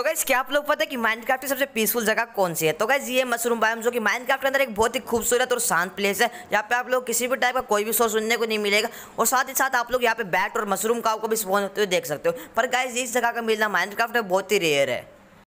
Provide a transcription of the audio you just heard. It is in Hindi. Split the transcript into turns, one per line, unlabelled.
तो गाइस क्या आप लोग पता है कि माइनक्राफ्ट की सबसे पीसफुल जगह कौन सी है? तो गाइस ये मशरूम बायोम जो कि माइनक्राफ्ट के अंदर एक बहुत ही खूबसूरत और शांत प्लेस है, जहाँ पे आप लोग किसी भी टाइप का कोई भी शोर सुनने को नहीं मिलेगा और साथ ही साथ आप लोग यहाँ पे बैट और मशरूम काव को भी स्पॉन होते हुए देख सकते हो। पर गाइस इस जगह का मिलना माइनक्राफ्ट में बहुत ही रेयर है।